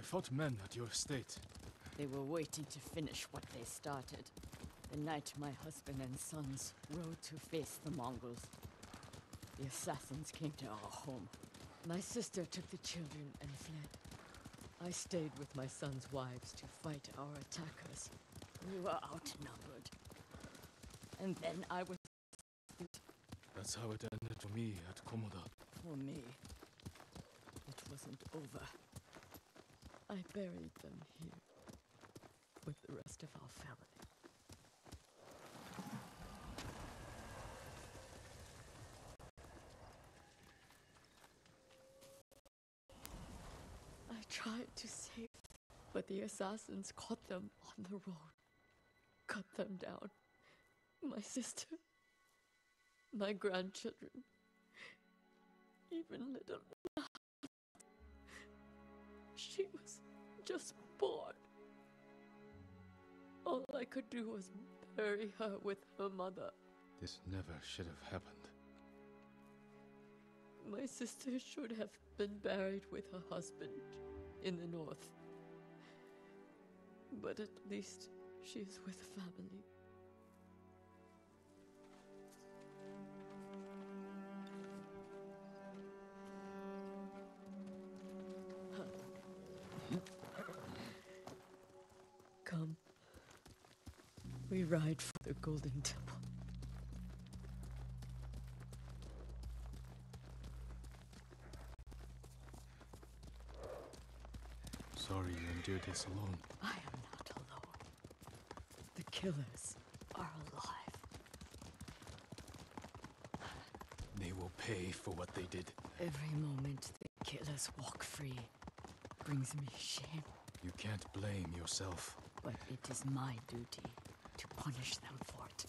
fought men at your estate. They were waiting to finish what they started. The night my husband and sons rode to face the Mongols. The assassins came to our home. My sister took the children and fled. I stayed with my sons' wives to fight our attackers. We were outnumbered. And then I was... That's how it ended for me at Komoda. For me, it wasn't over. I buried them here with the rest of our family. I tried to save them, but the assassins caught them on the road, cut them down. My sister, my grandchildren, even little... She was just born. All I could do was bury her with her mother. This never should have happened. My sister should have been buried with her husband in the north. But at least she is with family. Come. We ride for the Golden Temple. Sorry you endured this alone. I am not alone. The killers are alive. They will pay for what they did. Every moment the killers walk free brings me shame. You can't blame yourself. But it is my duty to punish them for it.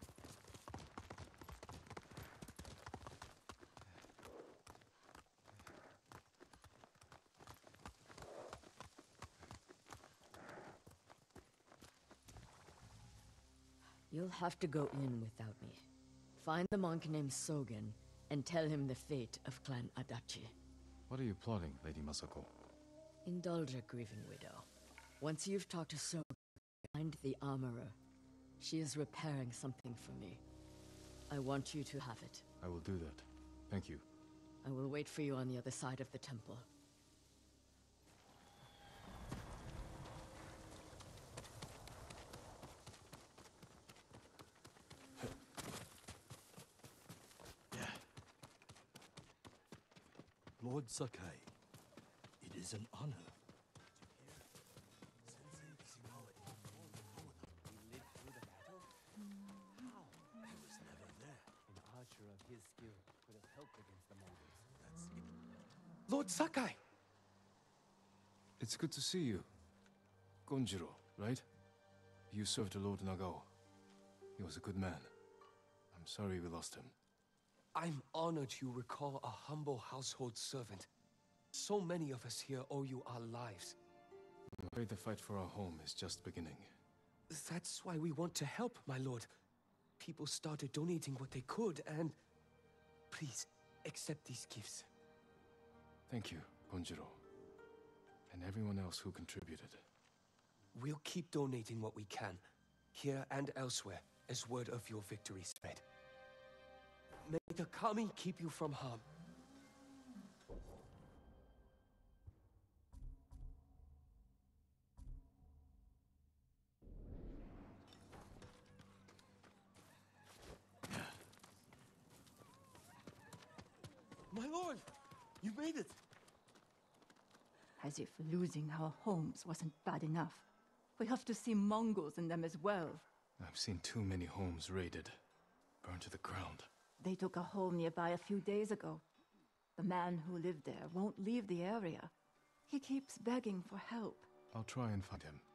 You'll have to go in without me. Find the monk named Sogen and tell him the fate of Clan Adachi. What are you plotting, Lady Masako? Indulge a grieving widow. Once you've talked to Sogen, find the armorer. She is repairing something for me. I want you to have it. I will do that. Thank you. I will wait for you on the other side of the temple. Lord Sakai, it is an honor. His skill could have helped against the Mongols. Lord Sakai! It's good to see you. Gonjiro, right? You served Lord Nagao. He was a good man. I'm sorry we lost him. I'm honored you recall a humble household servant. So many of us here owe you our lives. I'm afraid the fight for our home is just beginning. That's why we want to help, my lord. People started donating what they could, and... Please, accept these gifts. Thank you, Gonjiro. And everyone else who contributed. We'll keep donating what we can, here and elsewhere, as word of your victory spread. May the Kami keep you from harm. My lord! You made it! As if losing our homes wasn't bad enough. We have to see Mongols in them as well. I've seen too many homes raided, burned to the ground. They took a home nearby a few days ago. The man who lived there won't leave the area. He keeps begging for help. I'll try and find him.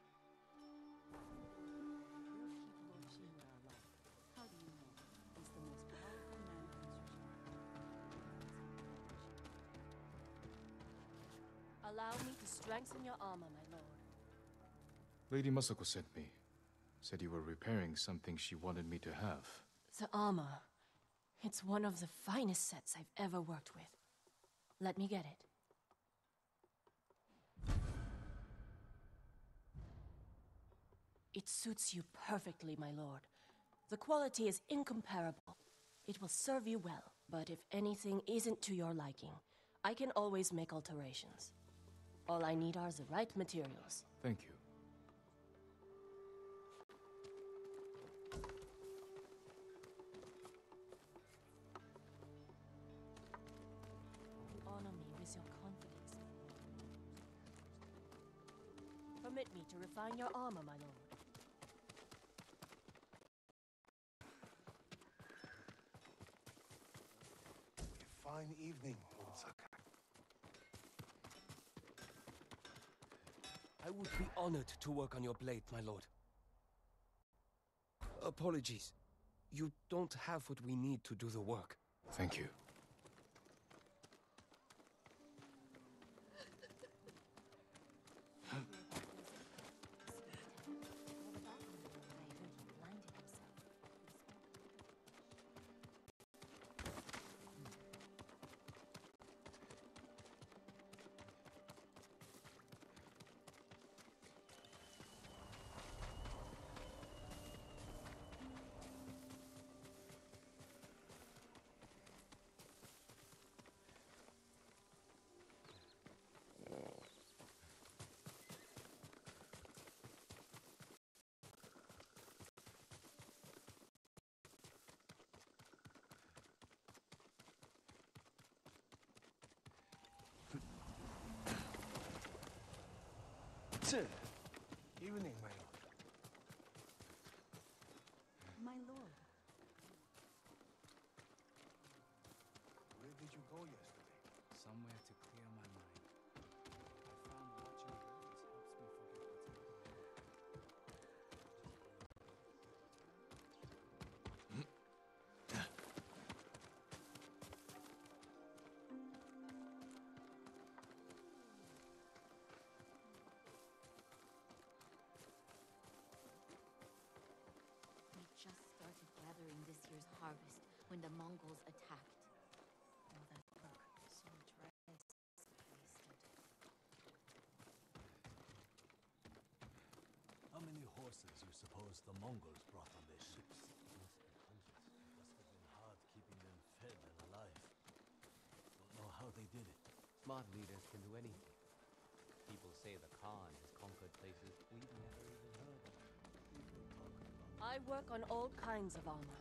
Allow me to strengthen your armor, my lord. Lady Masako sent me. Said you were repairing something she wanted me to have. The armor. It's one of the finest sets I've ever worked with. Let me get it. It suits you perfectly, my lord. The quality is incomparable. It will serve you well, but if anything isn't to your liking, I can always make alterations. All I need are the right materials. Thank you. Honor me with your confidence. Permit me to refine your armor, my lord. A fine evening, Lord Sakai. I would be honored to work on your blade, my lord. Apologies. You don't have what we need to do the work. Thank you. Evening, my lord. My lord, Where did you go yesterday? Somewhere to clear my mind. I found watching birds helps me forget what's happening. We just started gathering this year's harvest when the Mongols attacked. All that work, so much rice wasted. How many horses you suppose the Mongols brought on their ships? Must be hundreds. Must have been hard keeping them fed and alive. Don't know how they did it. Smart leaders can do anything. People say the Khan has conquered places we've never even heard of. People talk about I work on all kinds of armor.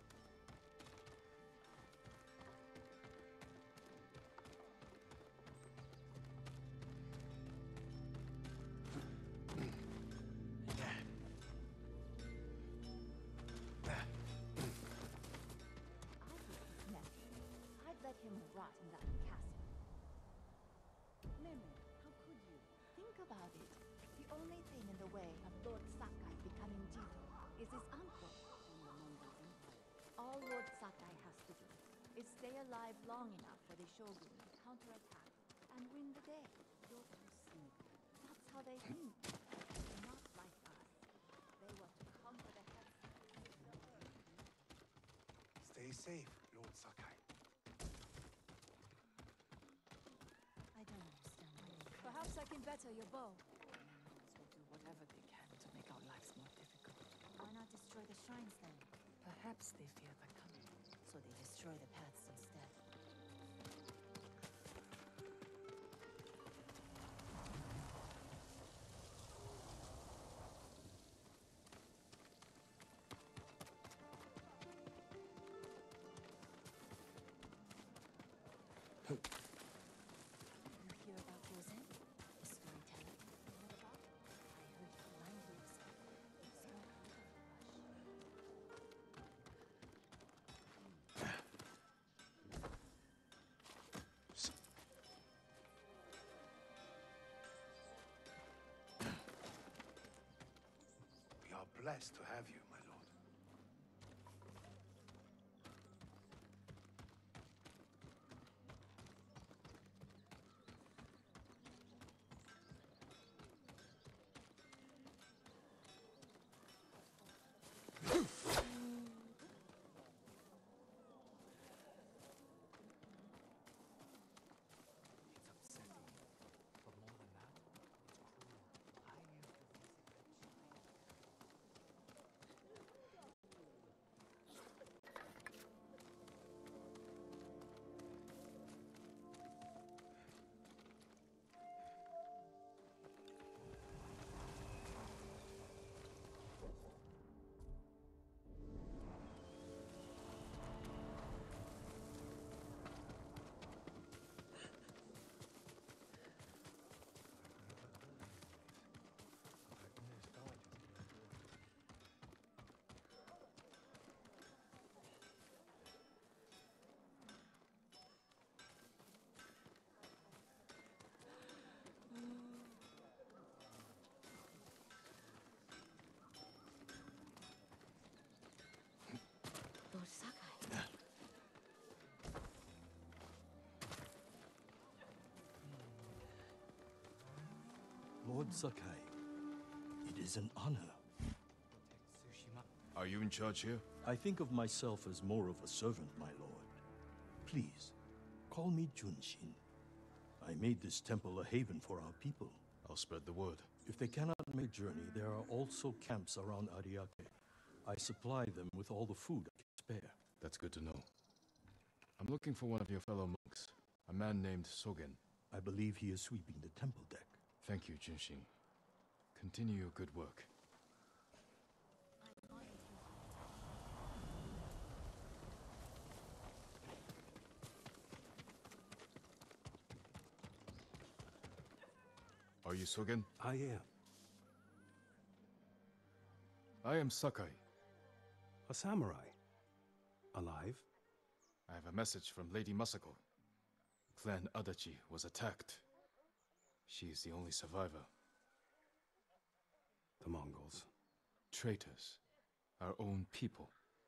I was his nephew. I'd let him rot in that castle. Meme, how could you? Think about it. The only thing in the way of Lord Sakai becoming jito is his uncle in the Mongol Empire. All Lord Sakai has to do is stay alive long enough for the shogun to counterattack and win the day. You're too cynical. That's how they think. They're not like us. They want to conquer the head. Stay safe, Lord Sakai. I don't understand why they Perhaps I can better your bow. Will do whatever they can to make our lives more difficult. Why not destroy the shrines then? Perhaps they fear the coming. So they destroy the paths instead. You hear about Gozen, the storyteller? What about? I heard he blindly accepted. He spoke a little rush. We are blessed to have you, my lord. It's upsetting. But more than that, it's cruel. I used to visit that shrine. Lord Sakai. It is an honor. Protect Tsushima. Are you in charge here? I think of myself as more of a servant, my lord. Please, call me Junshin. I made this temple a haven for our people. I'll spread the word. If they cannot make a journey, there are also camps around Ariake. I supply them with all the food I can spare. That's good to know. I'm looking for one of your fellow monks, a man named Sogen. I believe he is sweeping the temple deck. Thank you, Junshin. Continue your good work. Are you Sogen? I am. I am Sakai. A samurai. Alive? I have a message from Lady Masako. Clan Adachi was attacked. She is the only survivor. The Mongols. Traitors. Our own people.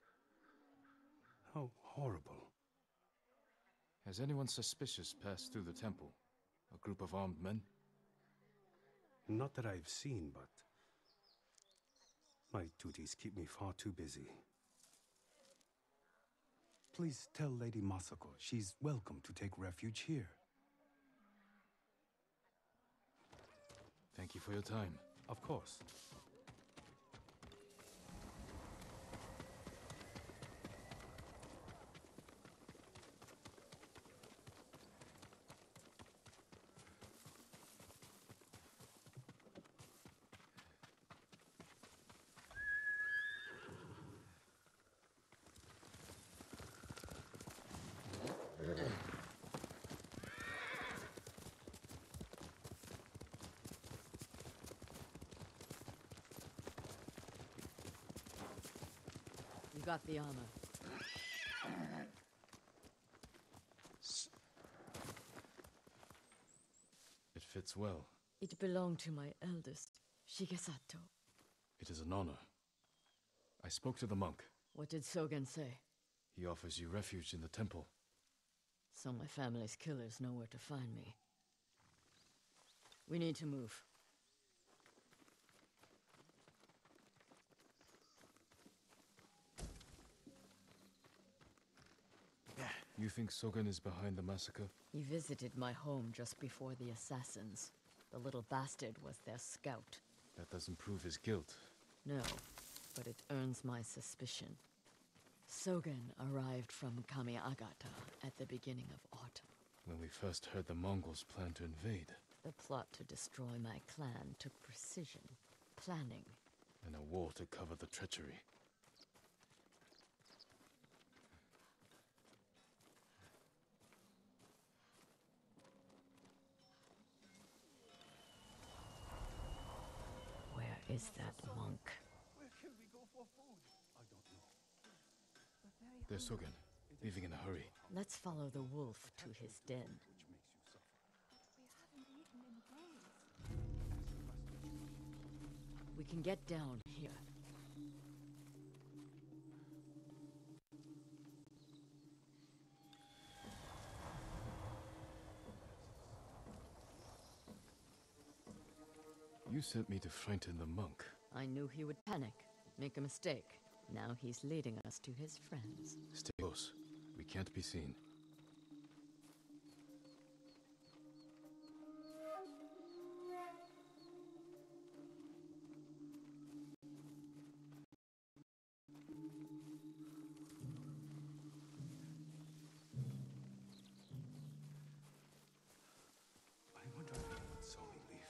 How horrible. Has anyone suspicious passed through the temple? A group of armed men? Not that I've seen, but my duties keep me far too busy. Please tell Lady Masako she's welcome to take refuge here. Thank you for your time. Of course. You got the armor. It fits well. It belonged to my eldest, Shigesato. It is an honor. I spoke to the monk. What did Sogen say? He offers you refuge in the temple. So my family's killers know where to find me. We need to move. You think Sogen is behind the massacre? He visited my home just before the assassins. The little bastard was their scout. That doesn't prove his guilt. No, but it earns my suspicion. Sogen arrived from Kamiagata at the beginning of autumn. When we first heard the Mongols plan to invade. The plot to destroy my clan took precision, planning. And a war to cover the treachery. Where is that monk? Where can we go for food? I don't know. There's Sogen, leaving in a hurry. Let's follow the wolf to his den. Which makes you suffer. We haven't eaten in days. We can get down here. You sent me to frighten the monk. I knew he would panic, make a mistake. Now he's leading us to his friends. Stay close. We can't be seen. I wonder if anyone saw me leave.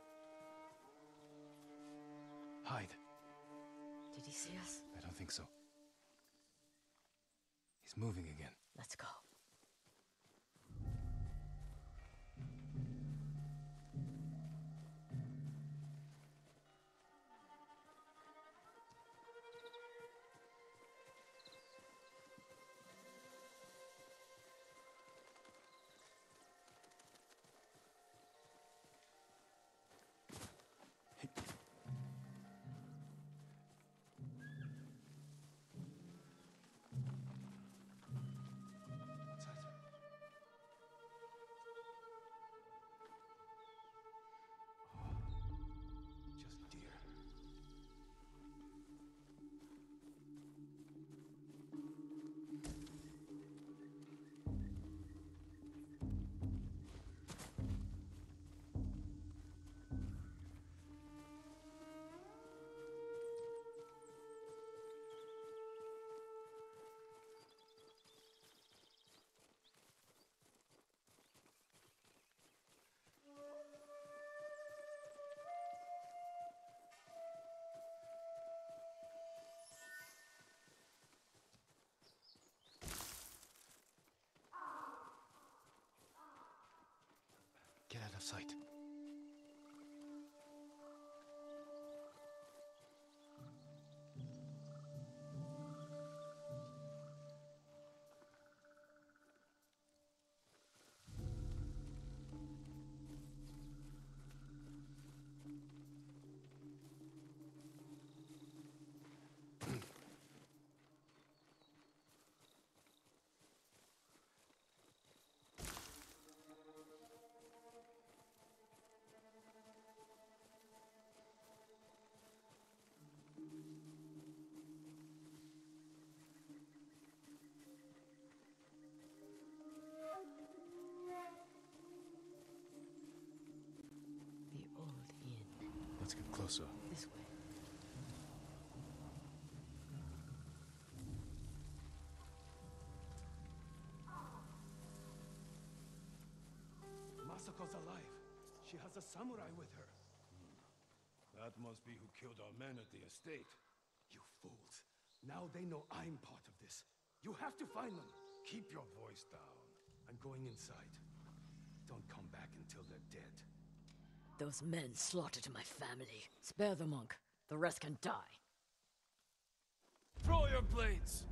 Hide. Did he see us? I don't think so. He's moving again. Let's go. sight. The old inn. Let's get closer. This way. Masako's alive. She has a samurai with her. That must be who killed our men at the estate. You fools. Now they know I'm part of this. You have to find them. Keep your voice down. I'm going inside. Don't come back until they're dead. Those men slaughtered my family. Spare the monk. The rest can die. Throw your blades!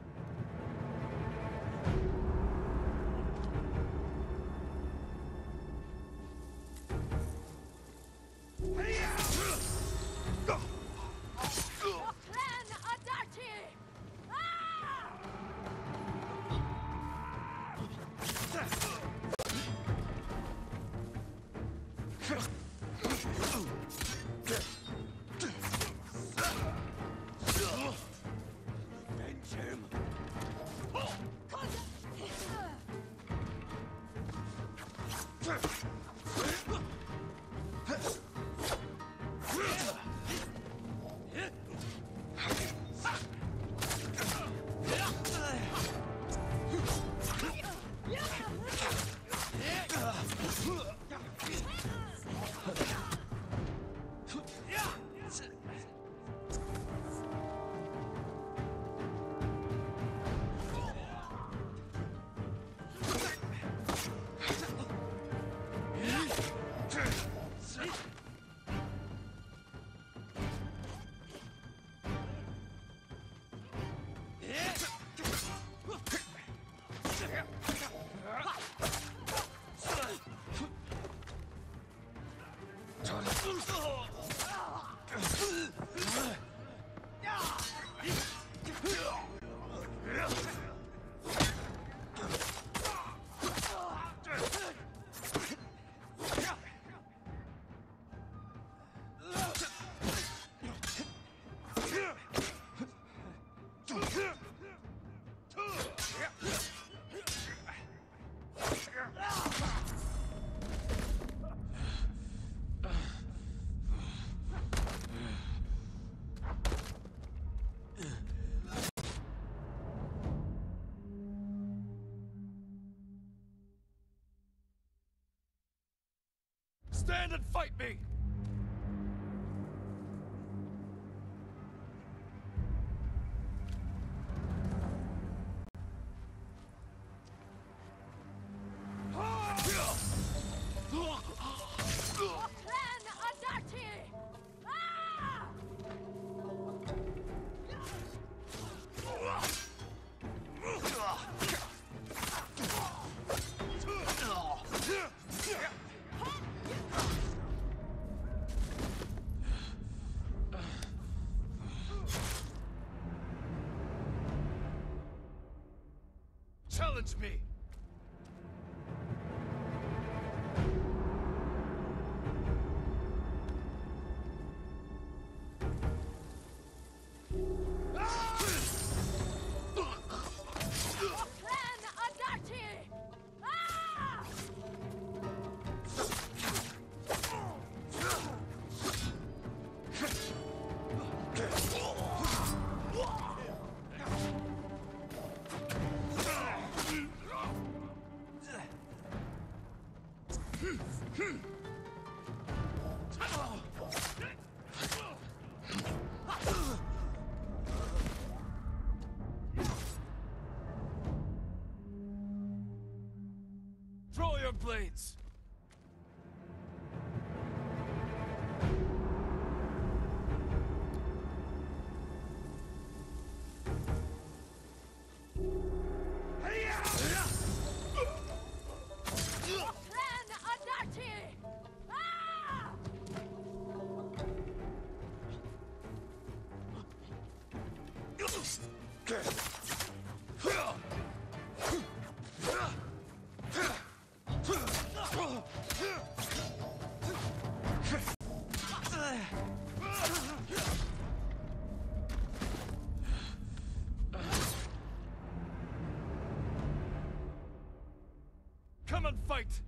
Stand and fight me! Challenge me! Throw your blades! Come and fight!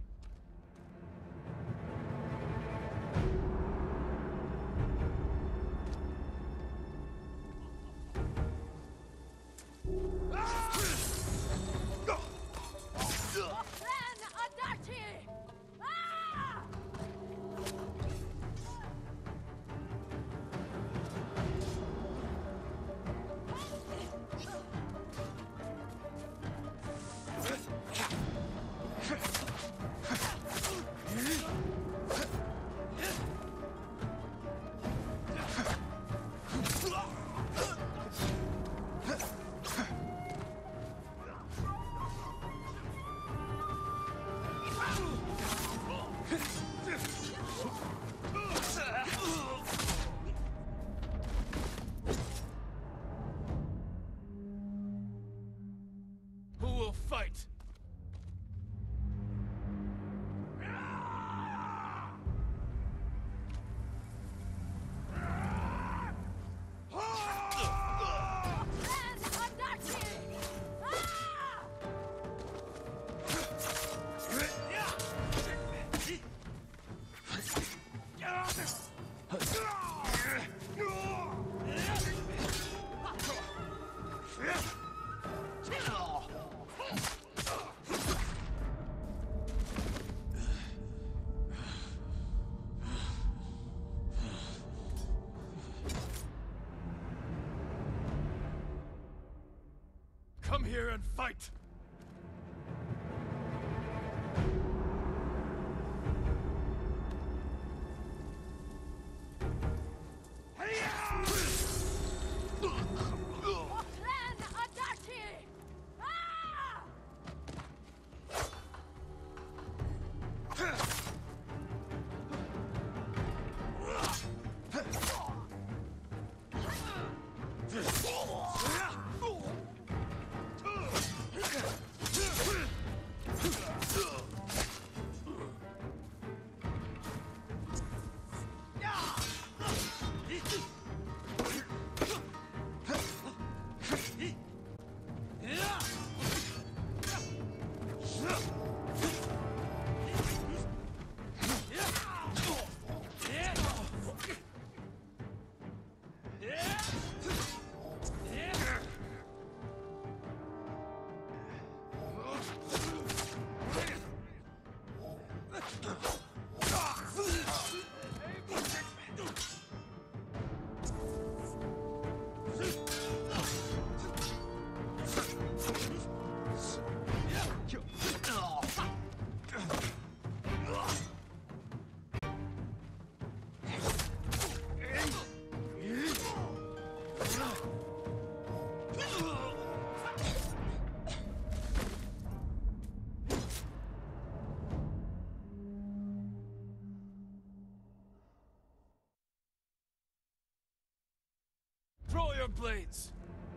Who will fight? Come here and fight! Draw your blades!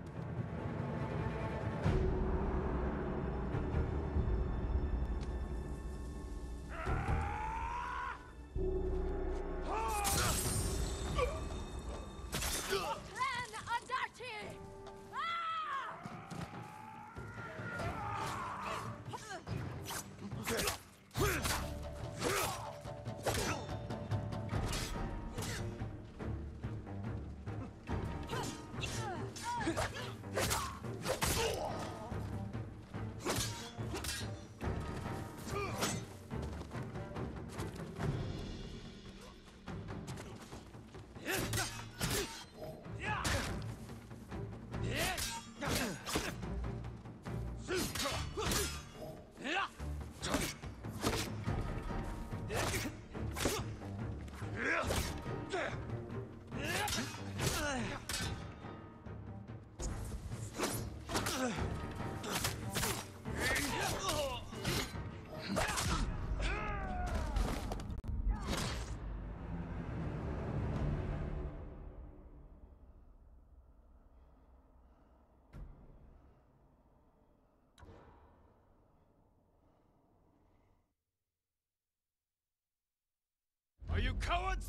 Are you cowards?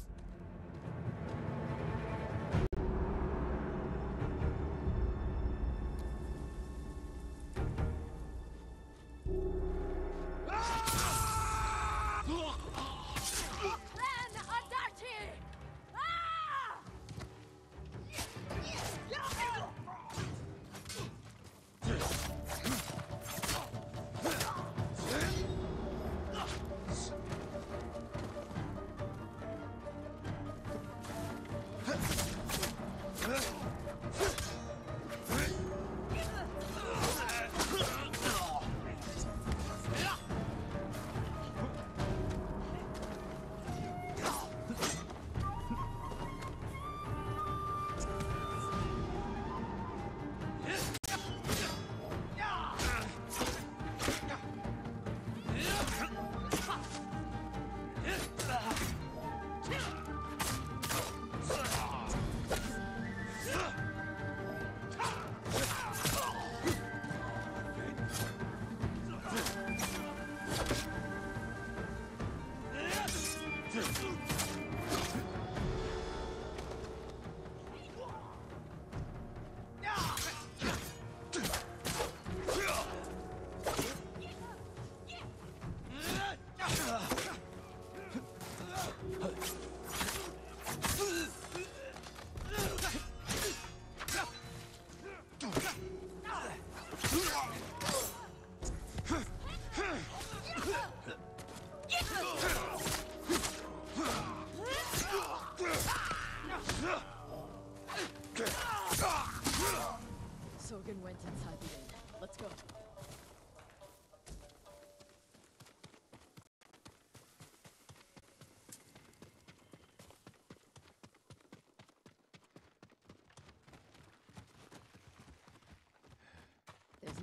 Ah!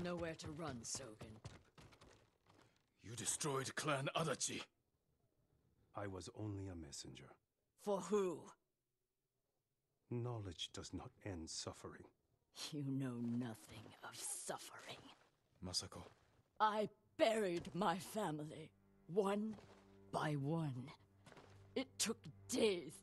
nowhere to run, Sogen. You destroyed Clan Adachi. I was only a messenger. For who? Knowledge does not end suffering. You know nothing of suffering. Masako. I buried my family, one by one. It took days.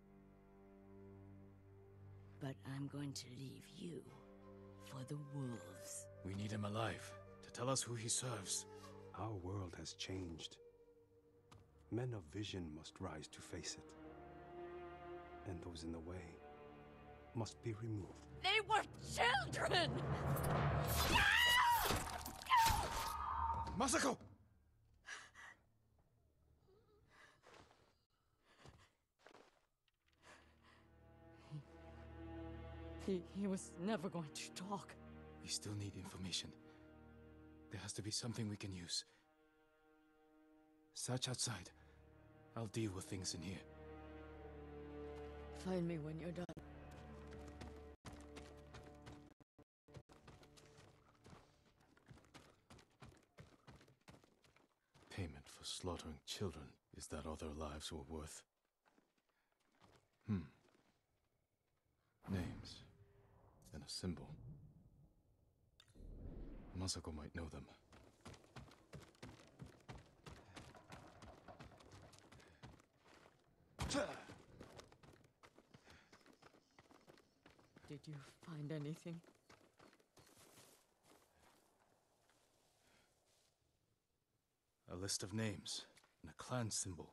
But I'm going to leave you for the wolves. We need him alive to tell us who he serves. Our world has changed. Men of vision must rise to face it. And those in the way must be removed. They were children! Masako! He was never going to talk. We still need information. There has to be something we can use. Search outside. I'll deal with things in here. Find me when you're done. Payment for slaughtering children is that all their lives were worth. Names. And a symbol. Masako might know them. Did you find anything? A list of names and a clan symbol.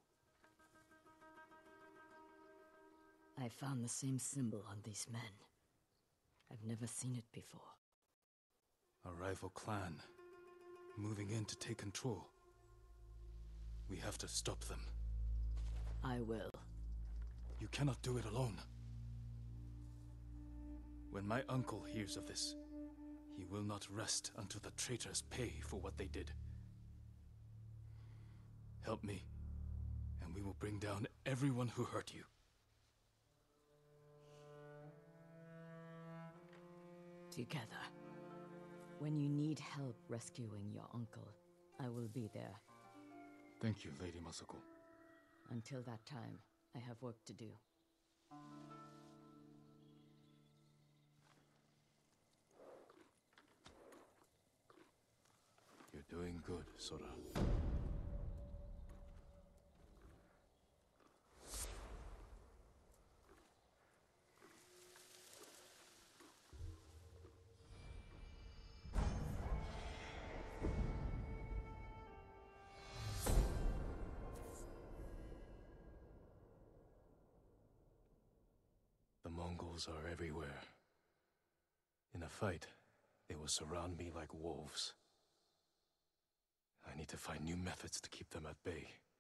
I found the same symbol on these men. I've never seen it before. A rival clan, moving in to take control. We have to stop them. I will. You cannot do it alone. When my uncle hears of this, he will not rest until the traitors pay for what they did. Help me, and we will bring down everyone who hurt you. Together. When you need help rescuing your uncle, I will be there. Thank you, Lady Masako. Until that time, I have work to do. You're doing good, Sora. The Mongols are everywhere. In a fight, they will surround me like wolves. I need to find new methods to keep them at bay.